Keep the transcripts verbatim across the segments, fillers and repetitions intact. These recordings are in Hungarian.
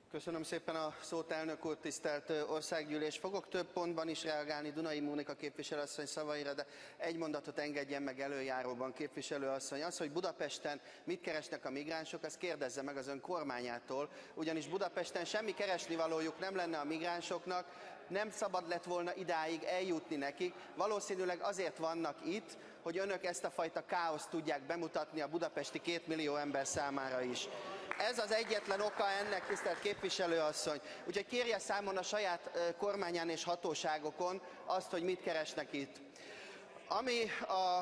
Köszönöm szépen a szót, elnök úr, tisztelt országgyűlés. Fogok több pontban is reagálni Dunai Mónika képviselőasszony szavaira, de egy mondatot engedjen meg előjáróban, képviselőasszony. Az, hogy Budapesten mit keresnek a migránsok, azt kérdezze meg az ön kormányától, ugyanis Budapesten semmi keresnivalójuk nem lenne a migránsoknak, nem szabad lett volna idáig eljutni nekik. Valószínűleg azért vannak itt, hogy önök ezt a fajta káoszt tudják bemutatni a budapesti két millió ember számára is. Ez az egyetlen oka ennek, tisztelt képviselőasszony. Úgyhogy kérje számon a saját kormányán és hatóságokon azt, hogy mit keresnek itt. Ami a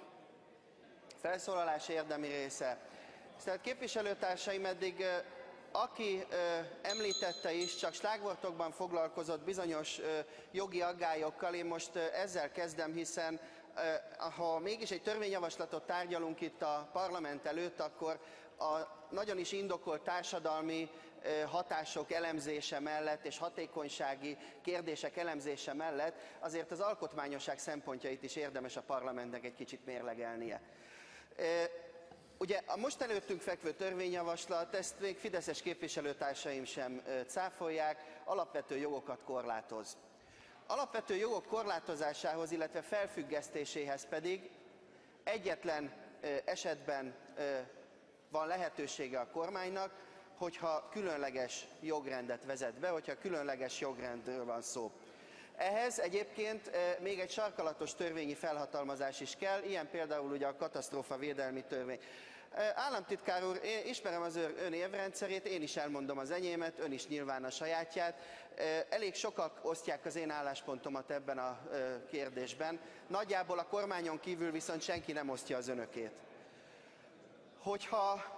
felszólalás érdemi része. Tisztelt képviselőtársaim, eddig aki ö, említette is, csak slágvortokban foglalkozott bizonyos ö, jogi aggályokkal, én most ö, ezzel kezdem, hiszen ö, ha mégis egy törvényjavaslatot tárgyalunk itt a parlament előtt, akkor a nagyon is indokolt társadalmi ö, hatások elemzése mellett és hatékonysági kérdések elemzése mellett azért az alkotmányosság szempontjait is érdemes a parlamentnek egy kicsit mérlegelnie. Ö, Ugye a most előttünk fekvő törvényjavaslat, ezt még fideszes képviselőtársaim sem cáfolják, alapvető jogokat korlátoz. Alapvető jogok korlátozásához, illetve felfüggesztéséhez pedig egyetlen esetben van lehetősége a kormánynak, hogyha különleges jogrendet vezet be, hogyha különleges jogrendről van szó. Ehhez egyébként még egy sarkalatos törvényi felhatalmazás is kell, ilyen például ugye a katasztrófavédelmi törvény. Államtitkár úr, én ismerem az ön érvrendszerét, én is elmondom az enyémet, ön is nyilván a sajátját. Elég sokak osztják az én álláspontomat ebben a kérdésben. Nagyjából a kormányon kívül viszont senki nem osztja az önökét. Hogyha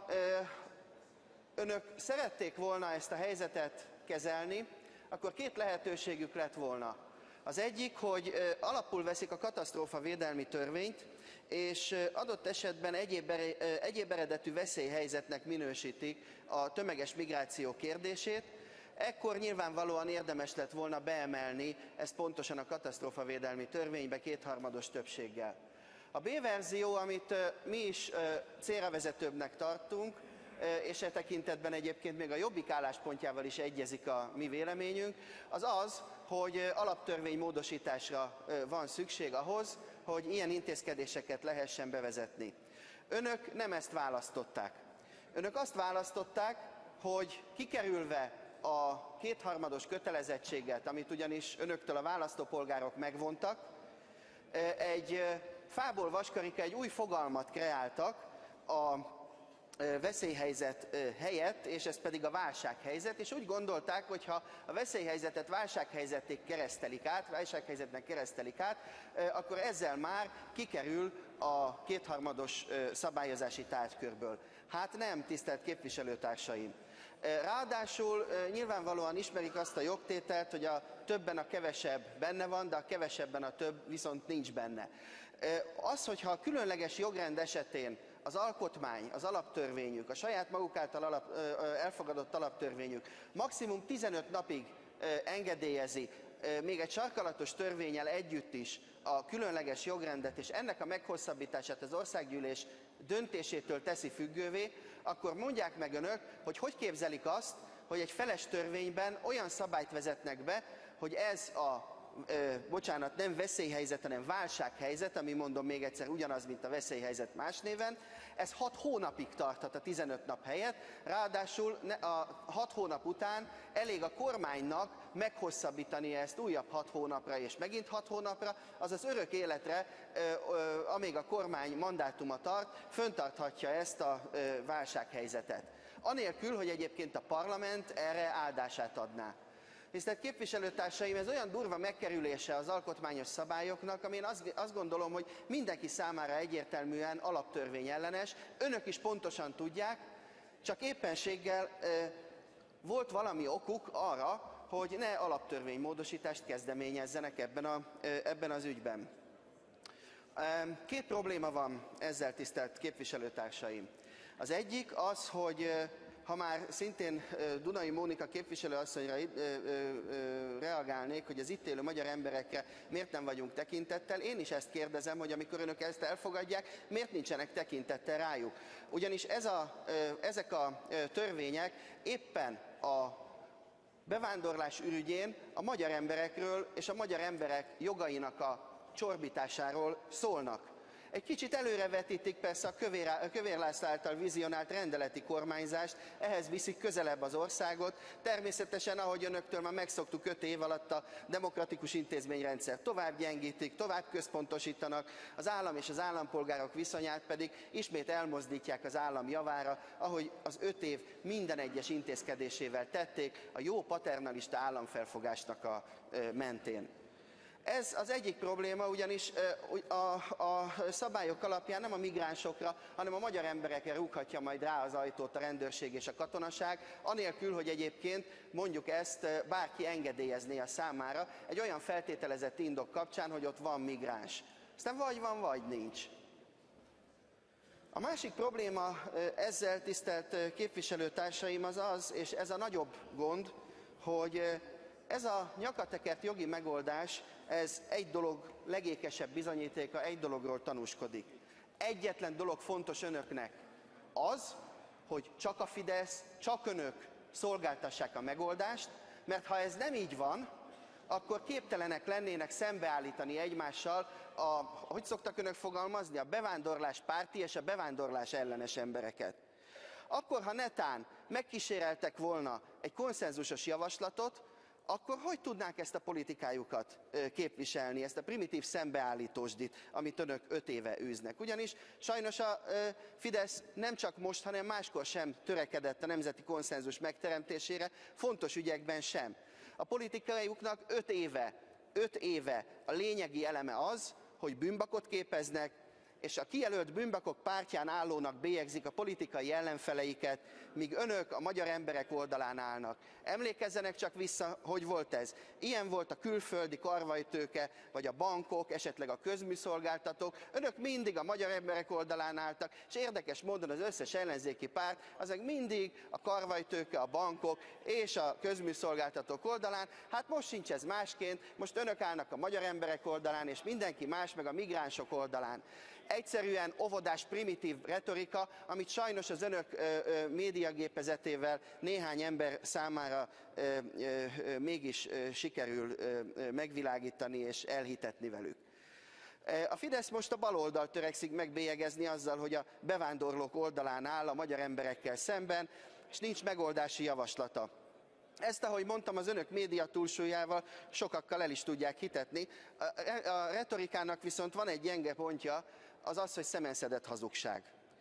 önök szerették volna ezt a helyzetet kezelni, akkor két lehetőségük lett volna. Az egyik, hogy alapul veszik a katasztrófavédelmi törvényt, és adott esetben egyéb, egyéb eredetű veszélyhelyzetnek minősítik a tömeges migráció kérdését, ekkor nyilvánvalóan érdemes lett volna beemelni ezt pontosan a katasztrófavédelmi törvénybe kétharmados többséggel. A B verzió, amit mi is célra vezetőbbnek tartunk, és e tekintetben egyébként még a Jobbik álláspontjával is egyezik a mi véleményünk, az az, hogy alaptörvény módosításra van szükség ahhoz, hogy ilyen intézkedéseket lehessen bevezetni. Önök nem ezt választották. Önök azt választották, hogy kikerülve a kétharmados kötelezettséget, amit ugyanis önöktől a választópolgárok megvontak, egy fából vaskarika egy új fogalmat kreáltak a veszélyhelyzet helyett, és ez pedig a válsághelyzet, és úgy gondolták, hogy ha a veszélyhelyzetet válsághelyzetté keresztelik át, válsághelyzetnek keresztelik át, akkor ezzel már kikerül a kétharmados szabályozási tárgykörből. Hát nem, tisztelt képviselőtársaim! Ráadásul nyilvánvalóan ismerik azt a jogtételt, hogy a többen a kevesebb benne van, de a kevesebben a több viszont nincs benne. Az, hogyha a különleges jogrend esetén az alkotmány, az alaptörvényük, a saját maguk által alap, elfogadott alaptörvényük maximum tizenöt napig engedélyezi, még egy sarkalatos törvénnyel együtt is a különleges jogrendet, és ennek a meghosszabbítását az országgyűlés döntésétől teszi függővé, akkor mondják meg önök, hogy hogy képzelik azt, hogy egy feles törvényben olyan szabályt vezetnek be, hogy ez a Ö, bocsánat, nem veszélyhelyzet, hanem válsághelyzet, ami mondom még egyszer ugyanaz, mint a veszélyhelyzet más néven, ez hat hónapig tarthat a tizenöt nap helyett, ráadásul a hat hónap után elég a kormánynak meghosszabbítani ezt újabb hat hónapra és megint hat hónapra, azaz örök életre, ö, ö, amíg a kormány mandátuma tart, föntarthatja ezt a ö, válsághelyzetet. Anélkül, hogy egyébként a parlament erre áldását adná. Tisztelt képviselőtársaim, ez olyan durva megkerülése az alkotmányos szabályoknak, ami én azt, azt gondolom, hogy mindenki számára egyértelműen alaptörvényellenes. Önök is pontosan tudják, csak éppenséggel e, volt valami okuk arra, hogy ne alaptörvénymódosítást kezdeményezzenek ebben, a, e, ebben az ügyben. E, két probléma van ezzel, tisztelt képviselőtársaim. Az egyik az, hogy ha már szintén Dunai Mónika képviselőasszonyra reagálnék, hogy az itt élő magyar emberekre miért nem vagyunk tekintettel, én is ezt kérdezem, hogy amikor önök ezt elfogadják, miért nincsenek tekintettel rájuk. Ugyanis ez a, ezek a törvények éppen a bevándorlás ürügyén a magyar emberekről és a magyar emberek jogainak a csorbításáról szólnak. Egy kicsit előrevetítik persze a Kövér, a Kövér László által vizionált rendeleti kormányzást, ehhez viszik közelebb az országot. Természetesen, ahogy önöktől már megszoktuk, öt év alatt a demokratikus intézményrendszer tovább gyengítik, tovább központosítanak, az állam és az állampolgárok viszonyát pedig ismét elmozdítják az állam javára, ahogy az öt év minden egyes intézkedésével tették a jó paternalista államfelfogásnak a mentén. Ez az egyik probléma, ugyanis a, a szabályok alapján nem a migránsokra, hanem a magyar emberekre rúghatja majd rá az ajtót a rendőrség és a katonaság, anélkül, hogy egyébként mondjuk ezt bárki engedélyezné a számára egy olyan feltételezett indok kapcsán, hogy ott van migráns. Aztán vagy van, vagy nincs. A másik probléma ezzel, tisztelt képviselőtársaim, az az, és ez a nagyobb gond, hogy ez a nyakatekert jogi megoldás, ez egy dolog legékesebb bizonyítéka, egy dologról tanúskodik. Egyetlen dolog fontos önöknek, az, hogy csak a Fidesz, csak önök szolgáltassák a megoldást, mert ha ez nem így van, akkor képtelenek lennének szembeállítani egymással a, hogy szoktak önök fogalmazni, a bevándorlás párti és a bevándorlás ellenes embereket. Akkor, ha netán megkíséreltek volna egy konszenzusos javaslatot, akkor hogy tudnák ezt a politikájukat képviselni, ezt a primitív szembeállítósdit, amit önök öt éve űznek. Ugyanis sajnos a Fidesz nem csak most, hanem máskor sem törekedett a nemzeti konszenzus megteremtésére, fontos ügyekben sem. A politikájuknak öt éve, öt éve a lényegi eleme az, hogy bűnbakot képeznek, és a kijelölt bűnbakok pártján állónak bélyegzik a politikai ellenfeleiket, míg önök a magyar emberek oldalán állnak. Emlékezzenek csak vissza, hogy volt ez. Ilyen volt a külföldi karvajtőke, vagy a bankok, esetleg a közműszolgáltatók. Önök mindig a magyar emberek oldalán álltak, és érdekes módon az összes ellenzéki párt, azok mindig a karvajtőke, a bankok és a közműszolgáltatók oldalán. Hát most sincs ez másként, most önök állnak a magyar emberek oldalán, és mindenki más meg a migránsok oldalán. Egyszerűen óvodás, primitív retorika, amit sajnos az önök ö, ö, médiagépezetével néhány ember számára ö, ö, ö, mégis ö, sikerül ö, ö, megvilágítani és elhitetni velük. A Fidesz most a baloldalt törekszik megbélyegezni azzal, hogy a bevándorlók oldalán áll a magyar emberekkel szemben, és nincs megoldási javaslata. Ezt, ahogy mondtam, az önök média túlsúlyával sokakkal el is tudják hitetni. A retorikának viszont van egy gyenge pontja, az az, hogy szemenszedett hazugság.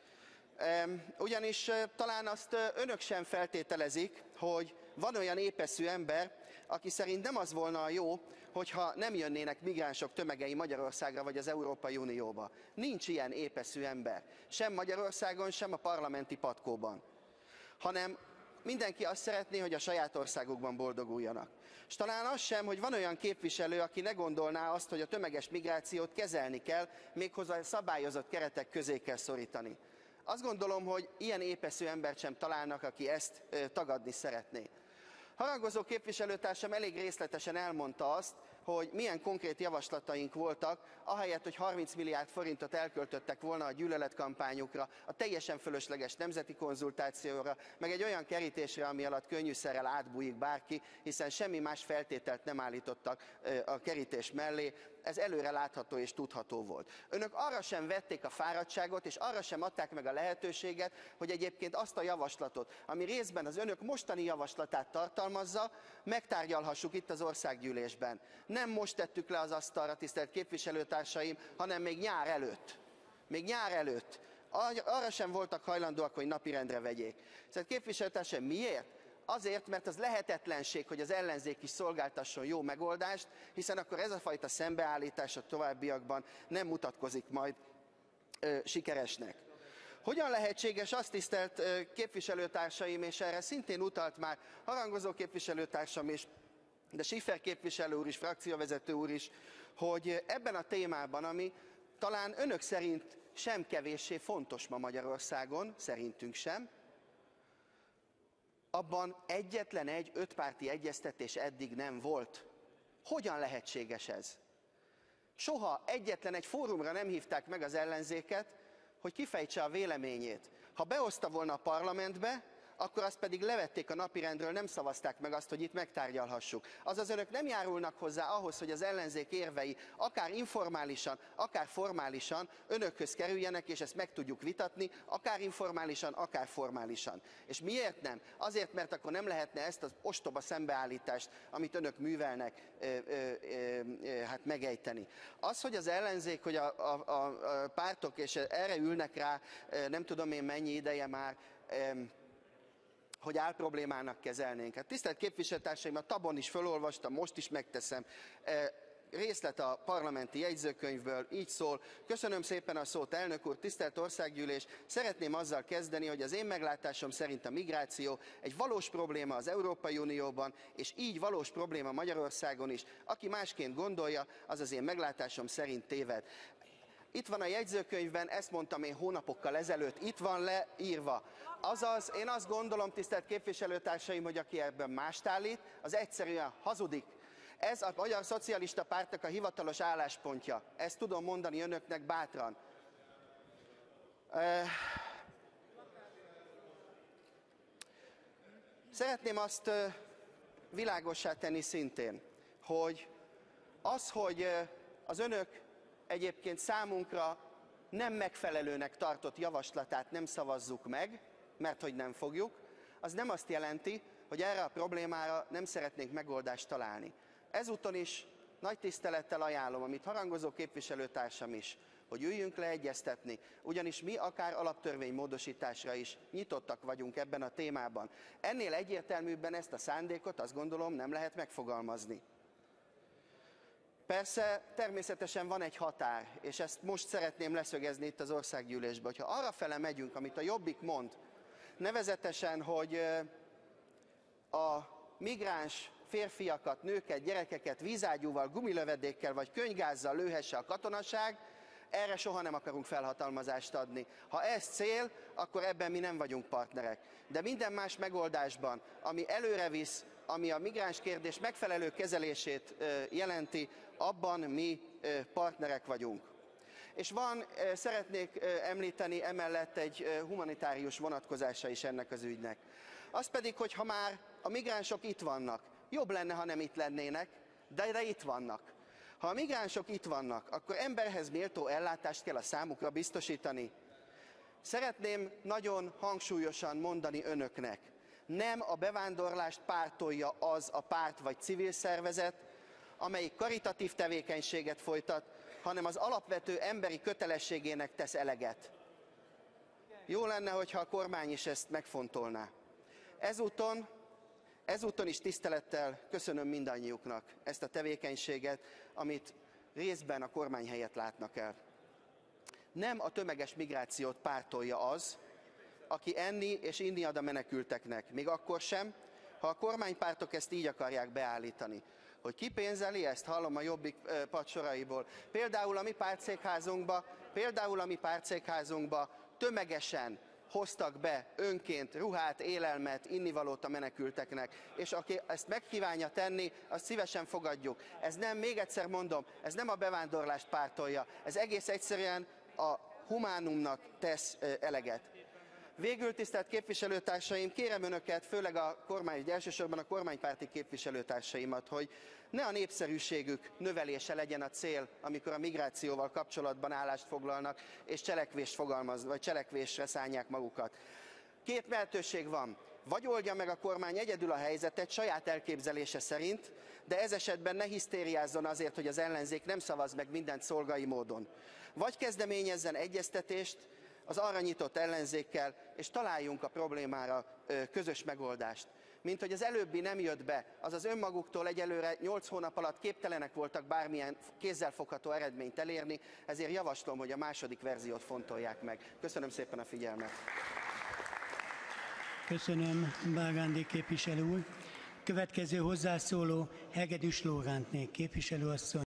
Ugyanis talán azt önök sem feltételezik, hogy van olyan épeszű ember, aki szerint nem az volna a jó, hogyha nem jönnének migránsok tömegei Magyarországra vagy az Európai Unióba. Nincs ilyen épeszű ember, sem Magyarországon, sem a parlamenti patkóban, hanem mindenki azt szeretné, hogy a saját országukban boldoguljanak. És talán az sem, hogy van olyan képviselő, aki ne gondolná azt, hogy a tömeges migrációt kezelni kell, méghozzá szabályozott keretek közé kell szorítani. Azt gondolom, hogy ilyen épeszű embert sem találnak, aki ezt ö, tagadni szeretné. Harangozó képviselőtársam elég részletesen elmondta azt, hogy milyen konkrét javaslataink voltak, ahelyett, hogy harminc milliárd forintot elköltöttek volna a gyűlöletkampányukra, a teljesen fölösleges nemzeti konzultációra, meg egy olyan kerítésre, ami alatt könnyűszerrel átbújik bárki, hiszen semmi más feltételt nem állítottak a kerítés mellé, ez előre látható és tudható volt. Önök arra sem vették a fáradtságot, és arra sem adták meg a lehetőséget, hogy egyébként azt a javaslatot, ami részben az önök mostani javaslatát tartalmazza, megtárgyalhassuk itt az országgyűlésben. Nem most tettük le az asztalra, tisztelt képviselőtársaim, hanem még nyár előtt. Még nyár előtt. Arra sem voltak hajlandóak, hogy napirendre vegyék. Szóval képviselőtársaim, miért? Azért, mert az lehetetlenség, hogy az ellenzék is szolgáltasson jó megoldást, hiszen akkor ez a fajta szembeállítás a továbbiakban nem mutatkozik majd ö, sikeresnek. Hogyan lehetséges azt, tisztelt ö, képviselőtársaim, és erre szintén utalt már Harangozó képviselőtársam is, de Schiffer képviselő úr is, frakcióvezető úr is, hogy ebben a témában, ami talán önök szerint sem kevéssé fontos ma Magyarországon, szerintünk sem, abban egyetlen egy ötpárti egyeztetés eddig nem volt. Hogyan lehetséges ez? Soha egyetlen egy fórumra nem hívták meg az ellenzéket, hogy kifejtse a véleményét. Ha behozta volna a parlamentbe, akkor azt pedig levették a napirendről, nem szavazták meg azt, hogy itt megtárgyalhassuk. Azaz önök nem járulnak hozzá ahhoz, hogy az ellenzék érvei akár informálisan, akár formálisan önökhöz kerüljenek, és ezt meg tudjuk vitatni, akár informálisan, akár formálisan. És miért nem? Azért, mert akkor nem lehetne ezt az ostoba szembeállítást, amit önök művelnek, ö, ö, ö, hát megejteni. Az, hogy az ellenzék, hogy a, a, a pártok, és erre ülnek rá, nem tudom én mennyi ideje már, hogy álproblémának kezelnénk. Hát tisztelt képviselőtársaim, a tabon is felolvastam, most is megteszem. Részlet a parlamenti jegyzőkönyvből, így szól. Köszönöm szépen a szót, elnök úr, tisztelt országgyűlés. Szeretném azzal kezdeni, hogy az én meglátásom szerint a migráció egy valós probléma az Európai Unióban, és így valós probléma Magyarországon is. Aki másként gondolja, az az én meglátásom szerint téved. Itt van a jegyzőkönyvben, ezt mondtam én hónapokkal ezelőtt, itt van leírva. Azaz, én azt gondolom, tisztelt képviselőtársaim, hogy aki ebben mást állít, az egyszerűen hazudik. Ez a Magyar Szocialista Pártnak a hivatalos álláspontja. Ezt tudom mondani önöknek bátran. Szeretném azt világossá tenni szintén, hogy az, hogy az önök egyébként számunkra nem megfelelőnek tartott javaslatát nem szavazzuk meg, mert hogy nem fogjuk, az nem azt jelenti, hogy erre a problémára nem szeretnénk megoldást találni. Ezúton is nagy tisztelettel ajánlom, amit harangozó képviselőtársam is, hogy üljünk le egyeztetni, ugyanis mi akár alaptörvénymódosításra is nyitottak vagyunk ebben a témában. Ennél egyértelműbben ezt a szándékot, azt gondolom, nem lehet megfogalmazni. Persze, természetesen van egy határ, és ezt most szeretném leszögezni itt az országgyűlésben, hogyha arrafele megyünk, amit a Jobbik mond, nevezetesen, hogy a migráns férfiakat, nőket, gyerekeket vízágyúval, gumilövedékkel vagy könyvgázzal lőhesse a katonaság, erre soha nem akarunk felhatalmazást adni. Ha ez cél, akkor ebben mi nem vagyunk partnerek. De minden más megoldásban, ami előre visz, ami a migráns kérdés megfelelő kezelését jelenti, abban mi partnerek vagyunk. És van, szeretnék említeni emellett egy humanitárius vonatkozása is ennek az ügynek. Az pedig, hogy ha már a migránsok itt vannak, jobb lenne, ha nem itt lennének, de, de itt vannak. Ha a migránsok itt vannak, akkor emberhez méltó ellátást kell a számukra biztosítani. Szeretném nagyon hangsúlyosan mondani önöknek, nem a bevándorlást pártolja az a párt vagy civil szervezet, amelyik karitatív tevékenységet folytat, hanem az alapvető emberi kötelességének tesz eleget. Jó lenne, hogyha a kormány is ezt megfontolná. Ezúton, ezúton is tisztelettel köszönöm mindannyiuknak ezt a tevékenységet, amit részben a kormány helyett látnak el. Nem a tömeges migrációt pártolja az, aki enni és inni ad a menekülteknek, még akkor sem, ha a kormánypártok ezt így akarják beállítani. Hogy ki pénzeli ezt, hallom a Jobbik padsoraiból. Például a mi pártszékházunkba, például a mi pártszékházunkba tömegesen hoztak be önként ruhát, élelmet, innivalót a menekülteknek, és aki ezt megkívánja tenni, azt szívesen fogadjuk. Ez nem, még egyszer mondom, ez nem a bevándorlást pártolja, ez egész egyszerűen a humánumnak tesz eleget. Végül, tisztelt képviselőtársaim, kérem önöket, főleg a kormány, elsősorban a kormánypárti képviselőtársaimat, hogy ne a népszerűségük növelése legyen a cél, amikor a migrációval kapcsolatban állást foglalnak, és cselekvést fogalmaznak, vagy cselekvésre szánják magukat. Két lehetőség van. Vagy oldja meg a kormány egyedül a helyzetet saját elképzelése szerint, de ez esetben ne hisztériázzon azért, hogy az ellenzék nem szavaz meg mindent szolgai módon. Vagy kezdeményezzen egyeztetést az arra nyitott ellenzékkel, és találjunk a problémára közös megoldást. Mint hogy az előbbi nem jött be, azaz önmaguktól egyelőre nyolc hónap alatt képtelenek voltak bármilyen kézzelfogható eredményt elérni, ezért javaslom, hogy a második verziót fontolják meg. Köszönöm szépen a figyelmet. Köszönöm, Bágándi képviselő úr. Következő hozzászóló Hegedűs Lórántné képviselőasszony.